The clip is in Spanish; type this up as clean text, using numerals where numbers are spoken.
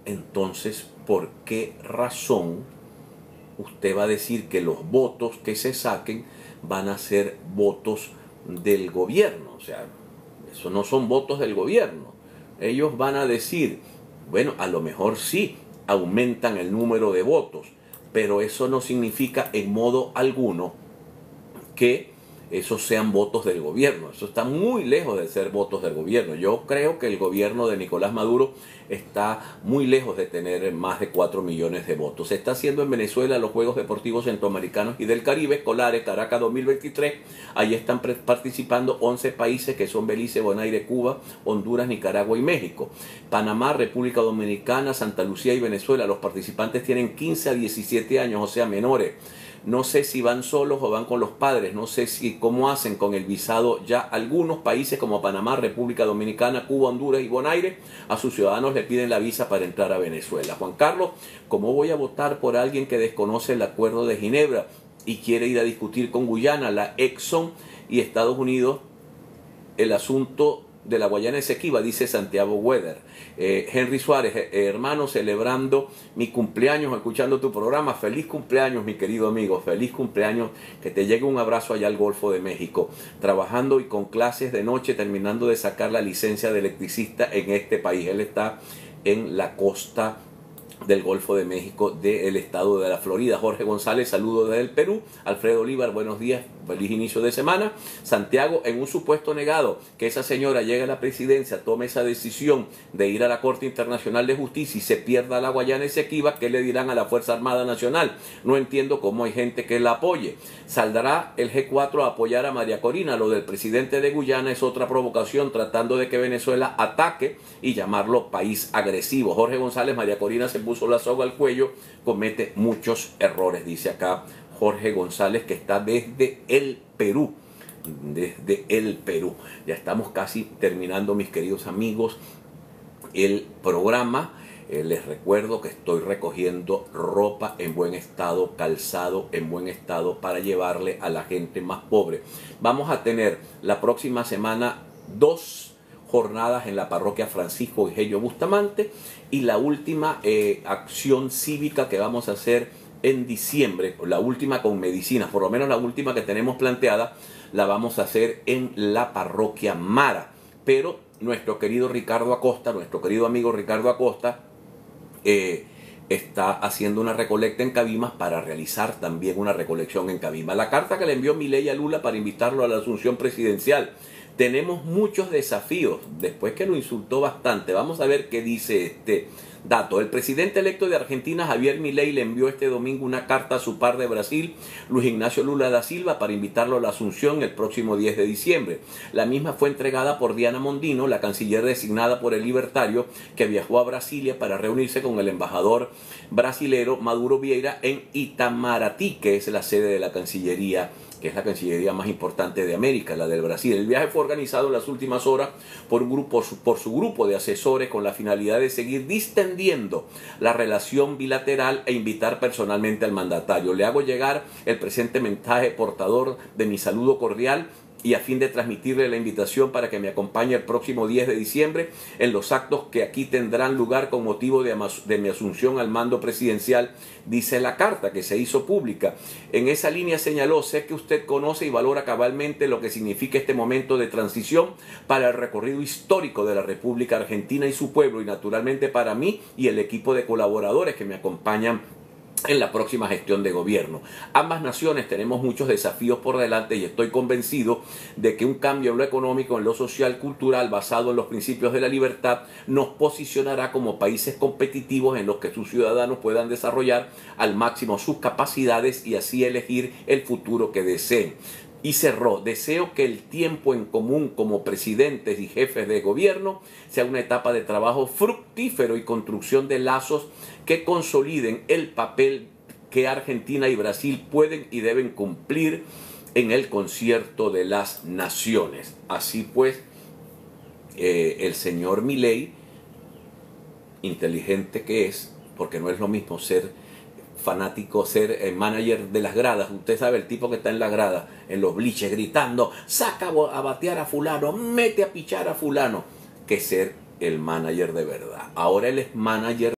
entonces, ¿por qué razón usted va a decir que los votos que se saquen van a ser votos del gobierno? O sea, eso no son votos del gobierno. Ellos van a decir, bueno, a lo mejor sí aumentan el número de votos, pero eso no significa en modo alguno que esos sean votos del gobierno. Eso está muy lejos de ser votos del gobierno. Yo creo que el gobierno de Nicolás Maduro está muy lejos de tener más de 4 millones de votos. Se está haciendo en Venezuela los Juegos Deportivos Centroamericanos y del Caribe, escolares, Caracas 2023. Allí están participando 11 países que son Belice, Bonaire, Cuba, Honduras, Nicaragua y México. Panamá, República Dominicana, Santa Lucía y Venezuela. Los participantes tienen 15 a 17 años, o sea, menores. No sé si van solos o van con los padres, no sé cómo hacen con el visado ya. Algunos países como Panamá, República Dominicana, Cuba, Honduras y Bonaire, a sus ciudadanos le piden la visa para entrar a Venezuela. Juan Carlos, ¿cómo voy a votar por alguien que desconoce el Acuerdo de Ginebra y quiere ir a discutir con Guyana, la Exxon y Estados Unidos el asunto de la Guayana Esequiba? Dice Santiago Weather. Henry Suárez, hermano, celebrando mi cumpleaños, escuchando tu programa. Feliz cumpleaños, mi querido amigo, feliz cumpleaños, que te llegue un abrazo allá al Golfo de México, trabajando y con clases de noche, terminando de sacar la licencia de electricista en este país. Él está en la costa del Golfo de México del estado de la Florida. Jorge González, saludos desde el Perú. Alfredo Olivar, buenos días, feliz inicio de semana. Santiago, en un supuesto negado que esa señora llegue a la presidencia, tome esa decisión de ir a la Corte Internacional de Justicia y se pierda la Guayana Esequiba, ¿qué le dirán a la Fuerza Armada Nacional? No entiendo cómo hay gente que la apoye. ¿Saldrá el G4 a apoyar a María Corina? Lo del presidente de Guyana es otra provocación, tratando de que Venezuela ataque y llamarlo país agresivo. Jorge González, María Corina se puso la soga al cuello, comete muchos errores, dice acá Jorge González, que está desde el Perú. Desde el Perú. Ya estamos casi terminando, mis queridos amigos, el programa. Les recuerdo que estoy recogiendo ropa en buen estado, calzado en buen estado para llevarle a la gente más pobre. Vamos a tener la próxima semana 2 jornadas en la parroquia Francisco Egelio Bustamante y la última acción cívica que vamos a hacer en diciembre, la última con medicinas, por lo menos la última que tenemos planteada, la vamos a hacer en la parroquia Mara. Pero nuestro querido Ricardo Acosta, nuestro querido amigo Ricardo Acosta, está haciendo una recolecta en Cabimas para realizar también una recolección en Cabimas. La carta que le envió Milei a Lula para invitarlo a la asunción presidencial. Tenemos muchos desafíos, después que lo insultó bastante. Vamos a ver qué dice este dato. El presidente electo de Argentina, Javier Milei, le envió este domingo una carta a su par de Brasil, Luis Ignacio Lula da Silva, para invitarlo a la asunción el próximo 10 de diciembre. La misma fue entregada por Diana Mondino, la canciller designada por el libertario, que viajó a Brasilia para reunirse con el embajador brasilero Maduro Vieira en Itamaraty, que es la sede de la Cancillería, que es la cancillería más importante de América, la del Brasil. El viaje fue organizado en las últimas horas por su grupo de asesores con la finalidad de seguir distendiendo la relación bilateral e invitar personalmente al mandatario. Le hago llegar el presente mensaje portador de mi saludo cordial y a fin de transmitirle la invitación para que me acompañe el próximo 10 de diciembre en los actos que aquí tendrán lugar con motivo de mi asunción al mando presidencial, dice la carta que se hizo pública. En esa línea señaló: sé que usted conoce y valora cabalmente lo que significa este momento de transición para el recorrido histórico de la República Argentina y su pueblo, y naturalmente para mí y el equipo de colaboradores que me acompañan en la próxima gestión de gobierno. Ambas naciones tenemos muchos desafíos por delante y estoy convencido de que un cambio en lo económico, en lo social, cultural, basado en los principios de la libertad, nos posicionará como países competitivos en los que sus ciudadanos puedan desarrollar al máximo sus capacidades y así elegir el futuro que deseen. Y cerró: deseo que el tiempo en común como presidentes y jefes de gobierno sea una etapa de trabajo fructífero y construcción de lazos que consoliden el papel que Argentina y Brasil pueden y deben cumplir en el concierto de las naciones. Así pues, el señor Milei, inteligente que es, porque no es lo mismo ser fanático, ser manager de las gradas. Usted sabe, el tipo que está en la grada, en los bliches, gritando: saca a batear a fulano, mete a pichar a fulano, que ser el manager de verdad. Ahora él es manager